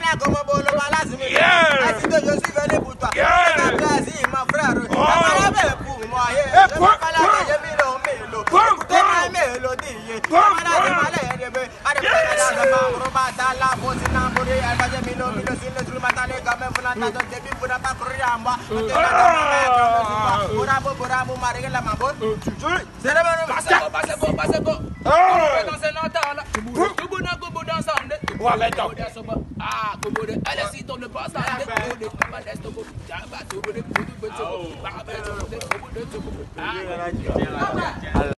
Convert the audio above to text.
como bolo balazimi. Así que yo soy venu pour toi. Vas-y, mon frère. La malade pour moi. Je me fais la calle milo. Écoutez ma mélodie. La malade malade. Robata la bozina pour elle va de milo sur le trou matale comme un flanc de début pour pas courir en bas. Pour mon mari la mambo. C'est le passez bon. Danser longtemps là. Kubu danser. Ah, kubu de. Allez si ton le passe à